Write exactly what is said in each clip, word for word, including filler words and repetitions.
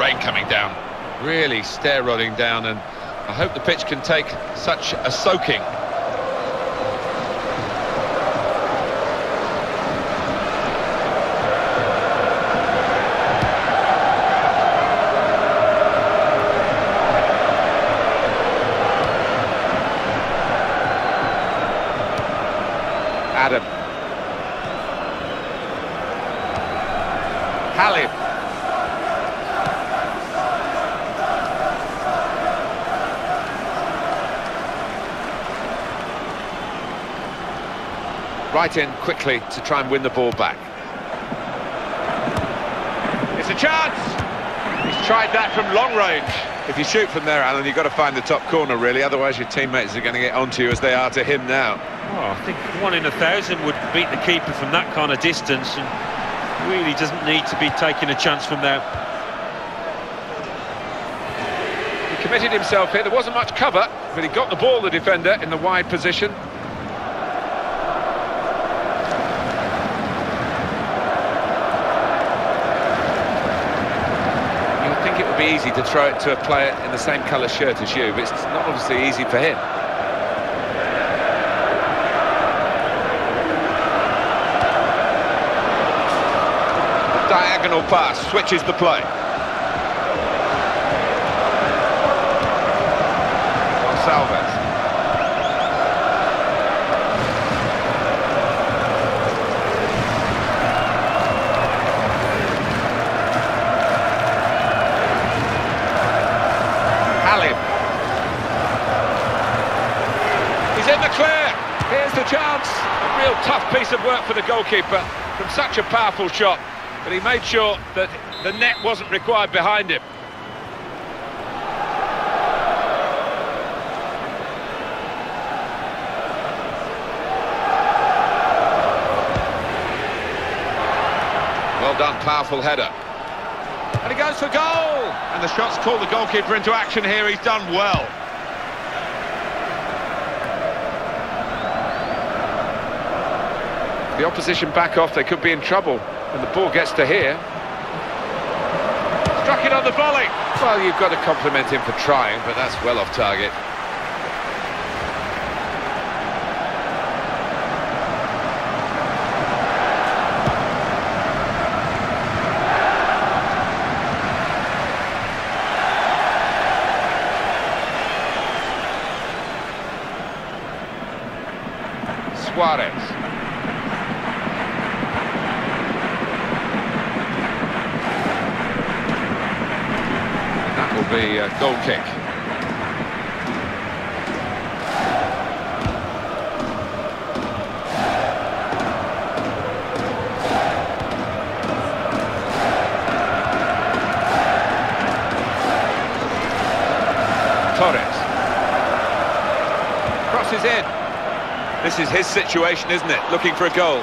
rain coming down. Really stair-rodding down, and I hope the pitch can take such a soaking. Adam. Halim. Right in quickly to try and win the ball back. It's a chance! He's tried that from long range. If you shoot from there, Alan, you've got to find the top corner, really. Otherwise, your teammates are going to get onto you as they are to him now. Oh, I think one in a thousand would beat the keeper from that kind of distance, and really doesn't need to be taking a chance from there. He committed himself here. There wasn't much cover, but he got the ball, the defender, in the wide position. Easy to throw it to a player in the same colour shirt as you, but it's not obviously easy for him. The diagonal pass switches the play. Gonçalves. In the clear, here's the chance. A real tough piece of work for the goalkeeper from such a powerful shot, but he made sure that the net wasn't required behind him. Well done, powerful header. And he goes for goal! And the shot's called the goalkeeper into action here. He's done well. The opposition back off, they could be in trouble when the ball gets to here. Struck it on the volley. Well, you've got to compliment him for trying, but that's well off target. Suarez. The uh, goal kick. Torres. Crosses in. This is his situation, isn't it? Looking for a goal.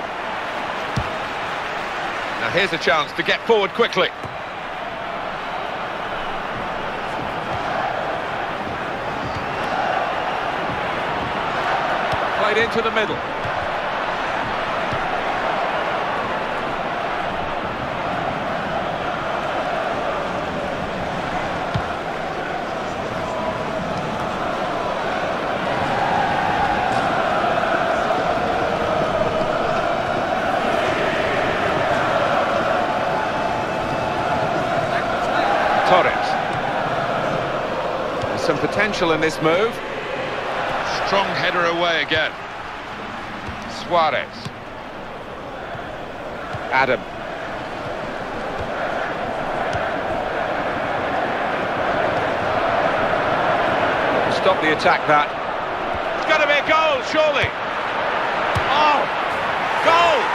Now here's a chance to get forward quickly. Into the middle. Torres. There's some potential in this move. Strong header away again. Suarez. Adam. Stop the attack, that. It's got to be a goal, surely. Oh, goal!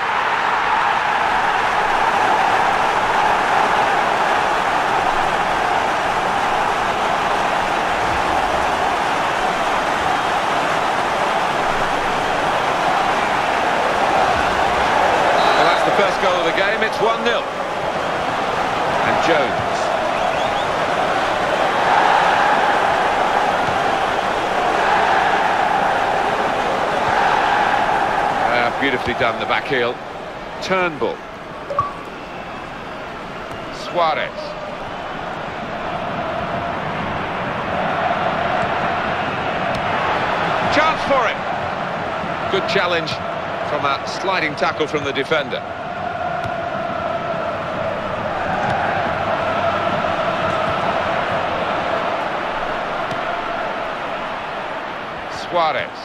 First goal of the game, it's one nil. And Jones. Uh, beautifully done, the back heel. Turnbull. Suarez. chance for him. Good challenge from a sliding tackle from the defender. Suarez.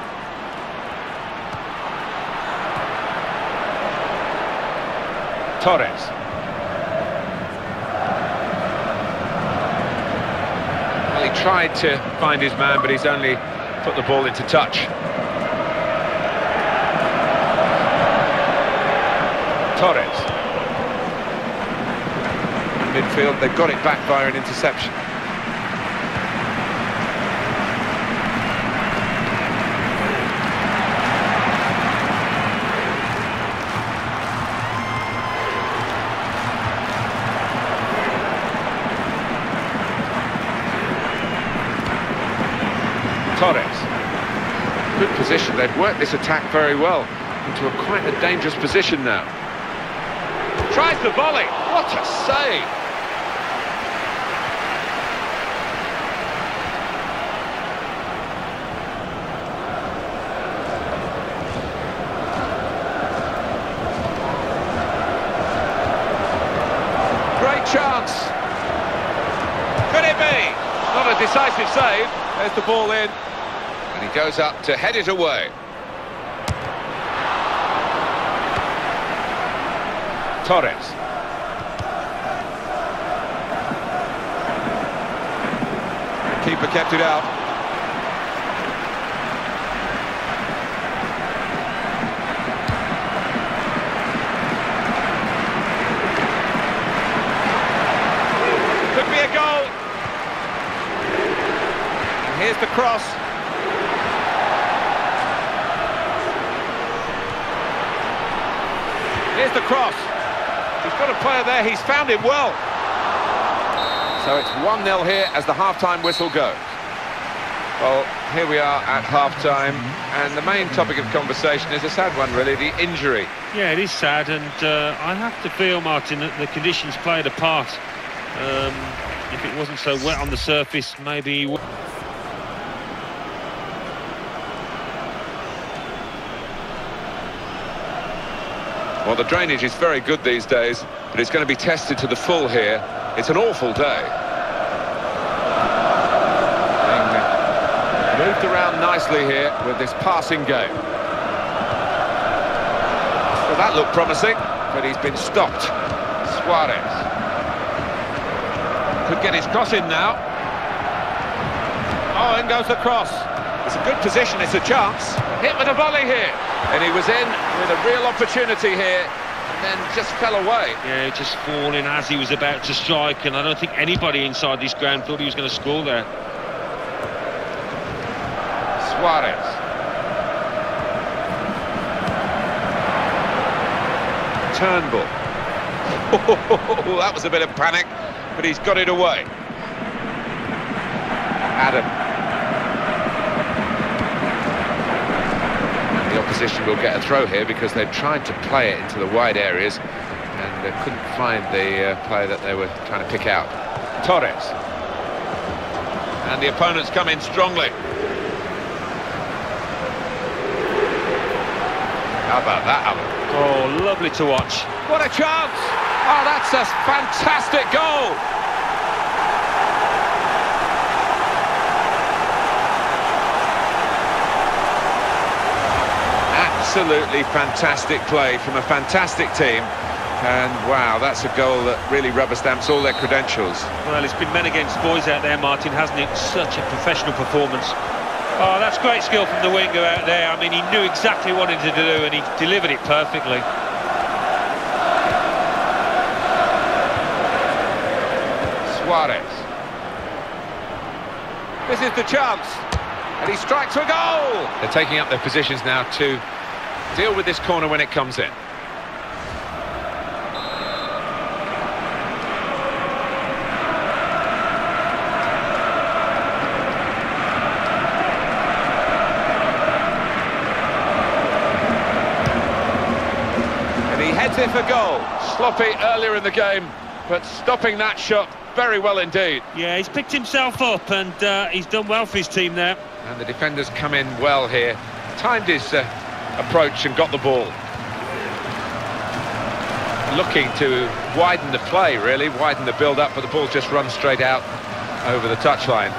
Torres. Well, he tried to find his man, but he's only put the ball into touch. Torres. Midfield, they've got it back via an interception. Torres. Good position. They've worked this attack very well into a quite a dangerous position now. Tries the volley. What a save! Great chance. Could it be? Not a decisive save. There's the ball in. And he goes up to head it away. Torres. The keeper kept it out. Could be a goal. And here's the cross. Here's the cross. He's got a player there, he's found him well. So it's one nil here as the half-time whistle goes. Well, here we are at half-time, and the main topic of conversation is a sad one, really, the injury. Yeah, it is sad, and uh, I have to feel, Martin, that the conditions played a part. Um, if it wasn't so wet on the surface, maybe... Well, the drainage is very good these days, but it's going to be tested to the full here. It's an awful day. Being moved around nicely here with this passing game. Well, that looked promising, but he's been stopped. Suarez. Could get his cross in now. Oh, in goes the cross. It's a good position, it's a chance. Hit with a volley here. And he was in with a real opportunity here, and then just fell away. Yeah, just falling as he was about to strike, and I don't think anybody inside this ground thought he was going to score there. Suarez. Turnbull. Oh, that was a bit of panic, but he's got it away. Adam. Opposition will get a throw here because they've tried to play it into the wide areas and they couldn't find the uh, player that they were trying to pick out. Torres. And the opponents come in strongly. How about that, Alan? Oh, lovely to watch. What a chance! Oh, that's a fantastic goal! Absolutely fantastic play from a fantastic team, and wow, that's a goal that really rubber stamps all their credentials. Well, it's been men against boys out there, Martin, hasn't it? Such a professional performance. Oh, that's great skill from the winger out there. I mean, he knew exactly what he wanted to do and he delivered it perfectly. Suarez. This is the chance, and he strikes for a goal. They're taking up their positions now to deal with this corner when it comes in. And he heads it for goal. Sloppy earlier in the game, but stopping that shot very well indeed. Yeah, he's picked himself up and uh, he's done well for his team there. And the defenders come in well here. Timed his uh, approach and got the ball. Looking to widen the play, really, widen the build-up, but the ball just runs straight out over the touchline.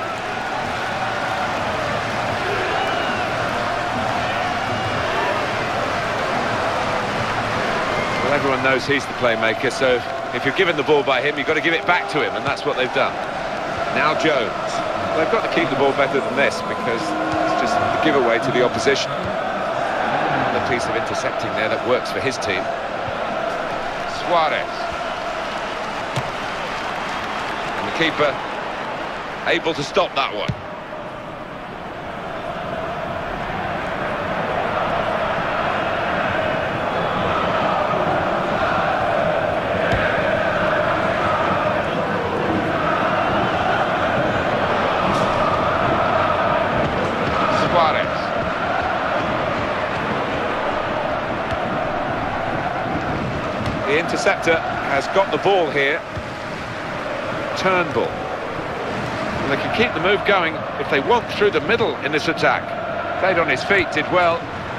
Well, everyone knows he's the playmaker, so if you're given the ball by him, you've got to give it back to him, and that's what they've done. Now Jones. They've got to keep the ball better than this, because it's just the giveaway to the opposition. Another piece of intercepting there that works for his team. Suarez. And the keeper able to stop that one. Suarez. The interceptor has got the ball here. Turnbull. And they can keep the move going if they want through the middle in this attack. Played on his feet, did well.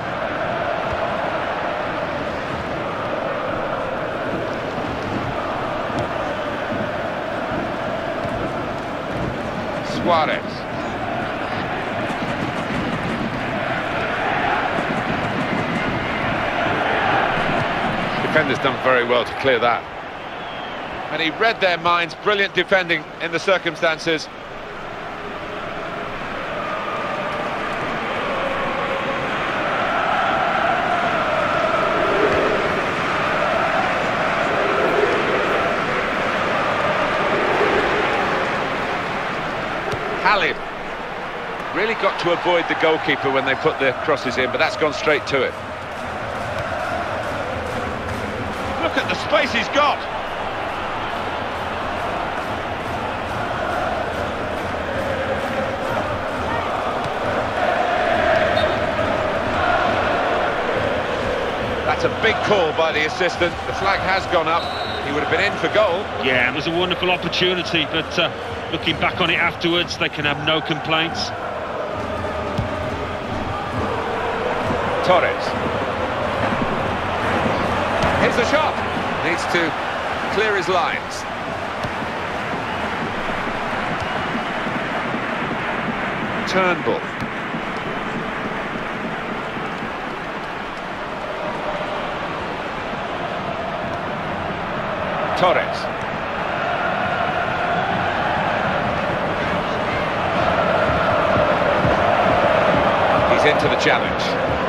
Suarez. Defender's done very well to clear that. And he read their minds. Brilliant defending in the circumstances. Halim really got to avoid the goalkeeper when they put the crosses in, but that's gone straight to it. Look at the space he's got. That's a big call by the assistant. The flag has gone up. He would have been in for goal. Yeah, it was a wonderful opportunity, but uh, looking back on it afterwards, they can have no complaints. Torres. Here's the shot. Needs to clear his lines. Turnbull. Torres. He's into the challenge.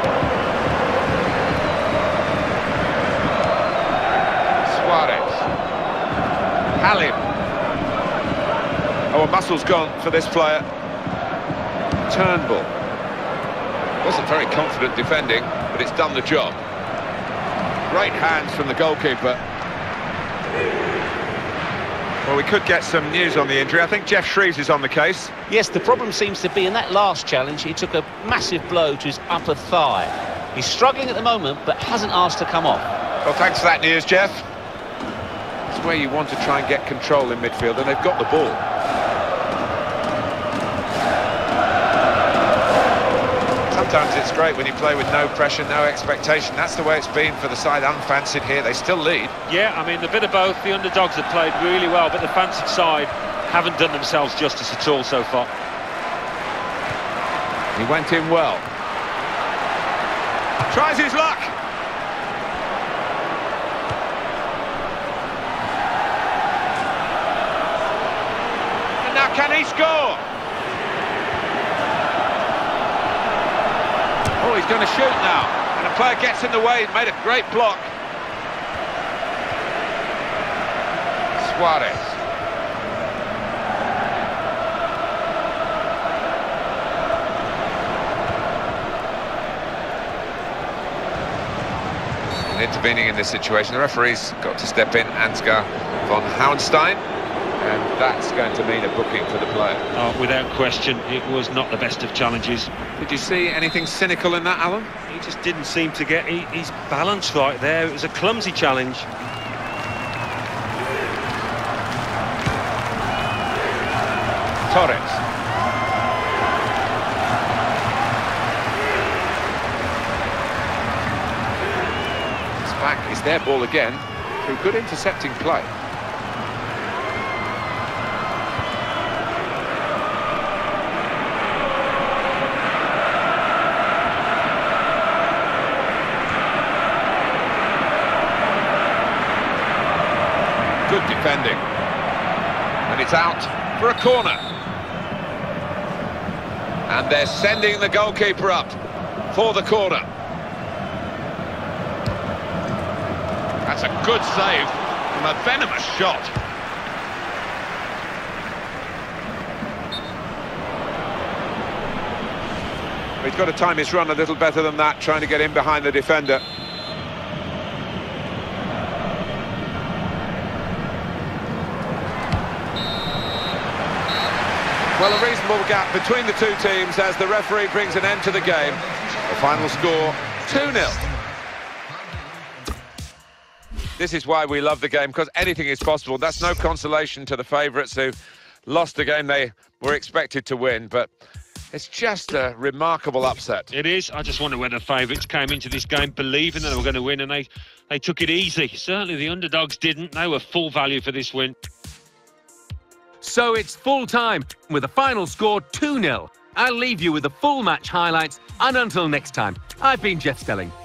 Suarez. Halim. Oh, a muscle's gone for this player. Turnbull. Wasn't very confident defending, but it's done the job. Great hands from the goalkeeper. Well, we could get some news on the injury. I think Geoff Shreeves is on the case. Yes, the problem seems to be in that last challenge, he took a massive blow to his upper thigh. He's struggling at the moment, but hasn't asked to come off. Well, thanks for that news, Geoff. It's where you want to try and get control in midfield, and they've got the ball. Sometimes it's great when you play with no pressure, no expectation. That's the way it's been for the side unfancied here. They still lead. Yeah, I mean, the bit of both. The underdogs have played really well, but the fancied side haven't done themselves justice at all so far. He went in well. Tries his luck. And now can he score? Oh, he's going to shoot now. And a player gets in the way. Made a great block. Suarez. And intervening in this situation, the referee's got to step in, Ansgar von Hauenstein. And that's going to mean a booking for the player. Oh, without question, it was not the best of challenges. Did you see anything cynical in that, Alan? He just didn't seem to get he, his balance right there. It was a clumsy challenge. Torres. Back is their ball again, through good intercepting play. Good defending. And it's out for a corner. And they're sending the goalkeeper up for the corner. That's a good save from a venomous shot. He's got to time his run a little better than that, trying to get in behind the defender. Well, a reasonable gap between the two teams as the referee brings an end to the game. The final score, two nil. This is why we love the game, because anything is possible. That's no consolation to the favourites who lost the game they were expected to win, but it's just a remarkable upset. It is. I just wonder whether the favourites came into this game believing that they were going to win, and they, they took it easy. Certainly the underdogs didn't. They were full value for this win. So it's full time with a final score two nil. I'll leave you with the full match highlights, and until next time, I've been Jeff Stelling.